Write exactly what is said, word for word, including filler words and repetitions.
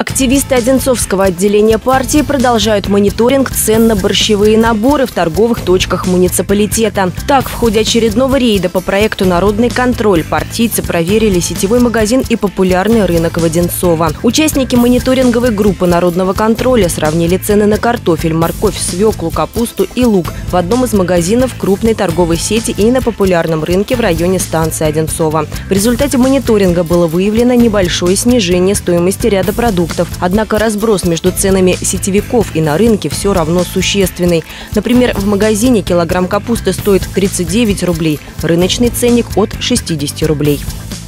Активисты Одинцовского отделения партии продолжают мониторинг цен на борщевые наборы в торговых точках муниципалитета. Так, в ходе очередного рейда по проекту «Народный контроль» партийцы проверили сетевой магазин и популярный рынок в Одинцово. Участники мониторинговой группы «Народного контроля» сравнили цены на картофель, морковь, свеклу, капусту и лук в одном из магазинов крупной торговой сети и на популярном рынке в районе станции Одинцово. В результате мониторинга было выявлено небольшое снижение стоимости ряда продуктов. Однако разброс между ценами сетевиков и на рынке все равно существенный. Например, в магазине килограмм капусты стоит тридцать девять рублей, рыночный ценник от шестидесяти рублей.